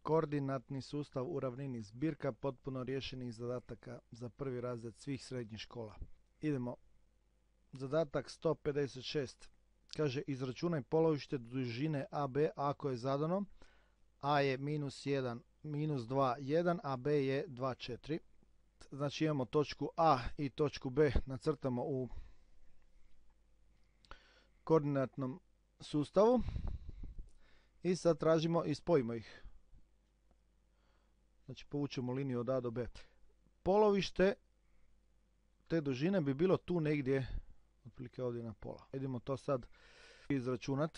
Koordinatni sustav u ravnini, zbirka potpuno riješenih zadataka za prvi razred svih srednjih škola. Idemo. Zadatak 156. Kaže, izračunaj polovište dužine AB ako je zadano. A je -1, -2, 1, a B je 2, 4. Znači imamo točku A i točku B nacrtamo u koordinatnom sustavu. I sad tražimo i spojimo ih. Znači povučemo liniju od A do B. Polovište te dužine bi bilo tu negdje, otprilike ovdje na pola. Idemo to sad izračunati.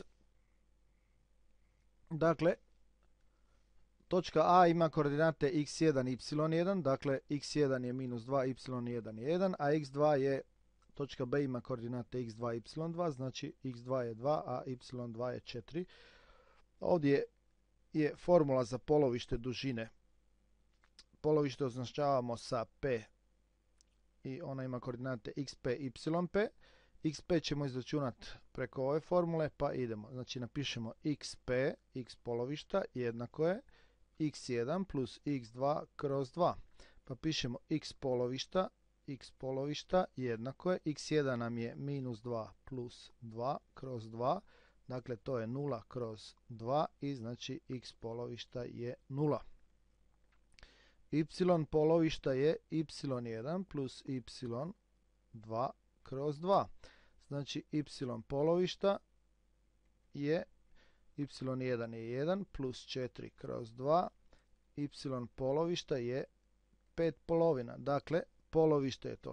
Dakle, točka A ima koordinate x1 i y1, dakle x1 je -2, y1 je 1, a x2 je, točka B ima koordinate x2 i y2, znači x2 je 2, a y2 je 4. Ovdje je formula za polovište dužine. Polovište označavamo sa P i ona ima koordinate xp, yp. xp ćemo izračunati preko ove formule, pa idemo. Znači napišemo xp, x polovišta, jednako je x1 plus x2 kroz 2. Pa pišemo x polovišta jednako je, x1 nam je -2 plus 2 kroz 2. Dakle, to je 0 kroz 2 i znači x polovišta je 0. Y polovišta je y1 plus y2 kroz 2. Znači y polovišta je y1 je 1 plus 4 kroz 2. Y polovišta je 5 polovina. Dakle, polovište je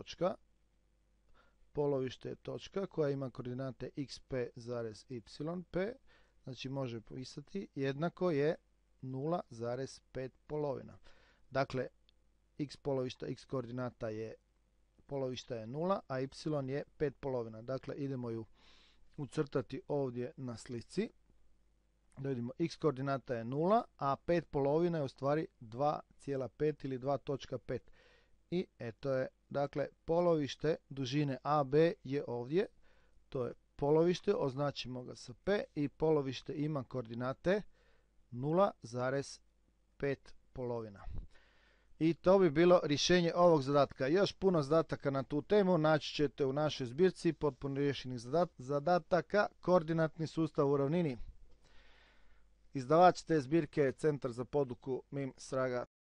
točka koja ima koordinate xp zarez yp. Znači može pisati jednako je 0,5 polovina. Dakle, x polovišta, x koordinata je, polovišta je 0, a y je 5 polovina. Dakle, idemo ju ucrtati ovdje na slici. Da vidimo, x koordinata je 0, a 5 polovina je u stvari 2,5 ili 2,5. I eto je, dakle, polovište dužine AB je ovdje. To je polovište, označimo ga sa P i polovište ima koordinate 0,5 polovina. I to bi bilo rješenje ovog zadatka. Još puno zadataka na tu temu naći ćete u našoj zbirci potpuno riješenih zadataka, koordinatni sustav u ravnini. Izdavač te zbirke je Centar za poduku MIM Sraga.